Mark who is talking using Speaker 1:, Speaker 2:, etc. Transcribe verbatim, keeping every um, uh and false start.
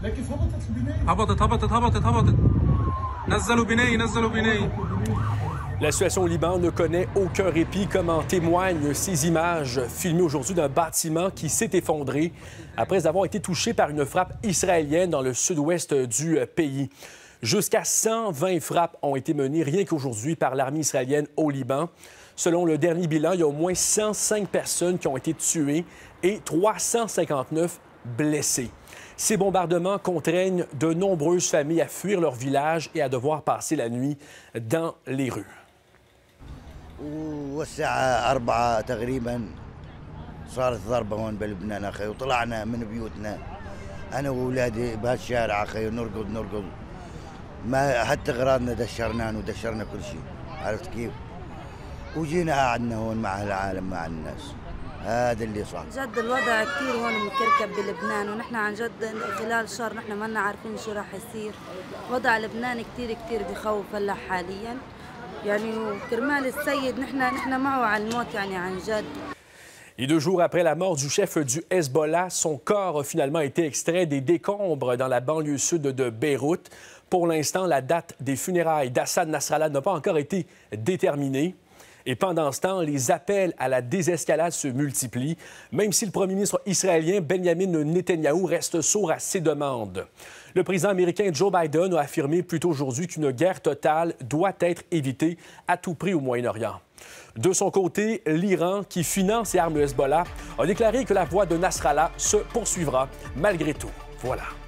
Speaker 1: هبطت هبطت هبطت هبطت نزلوا بناية نزلوا بناية.
Speaker 2: La situation au Liban ne connaît aucun répit, comme en témoignent ces images filmées aujourd'hui d'un bâtiment qui s'est effondré après avoir été touché par une frappe israélienne dans le sud-ouest du pays. Jusqu'à cent vingt frappes ont été menées rien qu'aujourd'hui par l'armée israélienne au Liban. Selon le dernier bilan, il y a au moins cent cinq personnes qui ont été tuées et trois cent cinquante-neuf blessées. Ces bombardements contraignent de nombreuses familles à fuir leur village et à devoir passer la nuit dans les rues.
Speaker 3: والساعة أربعة تقريبا صارت ضربة هون بلبنان أخي، وطلعنا من بيوتنا أنا وأولادي بهالشارع أخي ونركض نركض، ما حتى أغراضنا دشرناهم ودشرنا كل شيء، عرفت كيف؟ وجينا قعدنا هون مع العالم مع الناس، هذا اللي صار.
Speaker 4: جد الوضع كثير هون مكركب بلبنان، ونحن عن جد خلال شهر نحن ما عارفين شو راح يصير. وضع لبنان كثير كثير بخوف هلا حاليا. يعني وكرمال السيد نحن نحن معه على الموت يعني عن جد.
Speaker 2: Et deux jours après la mort du chef du Hezbollah, son corps a finalement été extrait des décombres dans la banlieue sud de Beyrouth. Pour l'instant, la date des funérailles d'Hassan Nasrallah n'a pas encore été déterminée. Et pendant ce temps, les appels à la désescalade se multiplient, même si le premier ministre israélien Benjamin Netanyahou reste sourd à ses demandes. Le président américain Joe Biden a affirmé plus tôt aujourd'hui qu'une guerre totale doit être évitée à tout prix au Moyen-Orient. De son côté, l'Iran, qui finance et arme le Hezbollah, a déclaré que la voie de Nasrallah se poursuivra malgré tout. Voilà.